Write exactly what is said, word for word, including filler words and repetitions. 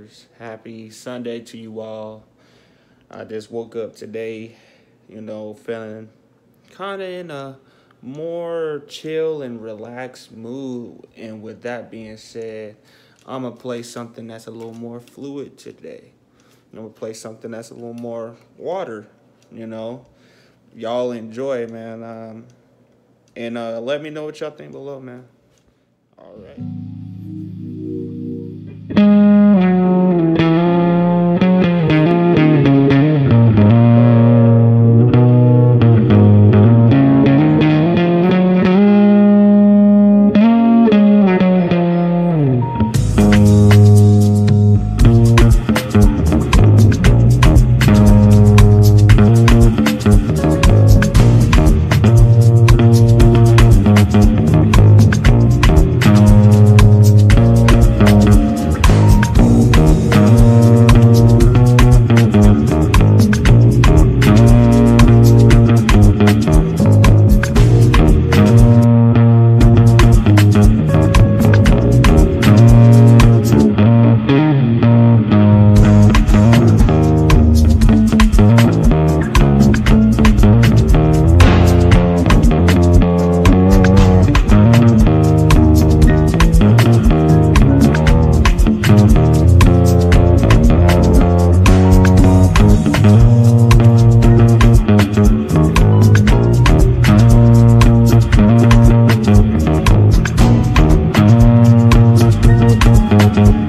viewers. Happy Sunday to you all. I just woke up today, you know, feeling kind of in a more chill and relaxed mood. And with that being said, I'm going to play something that's a little more fluid today. I'm going to play something that's a little more water, you know. Y'all enjoy, man. Um, and uh, let me know what y'all think below, man. All right. Thank you.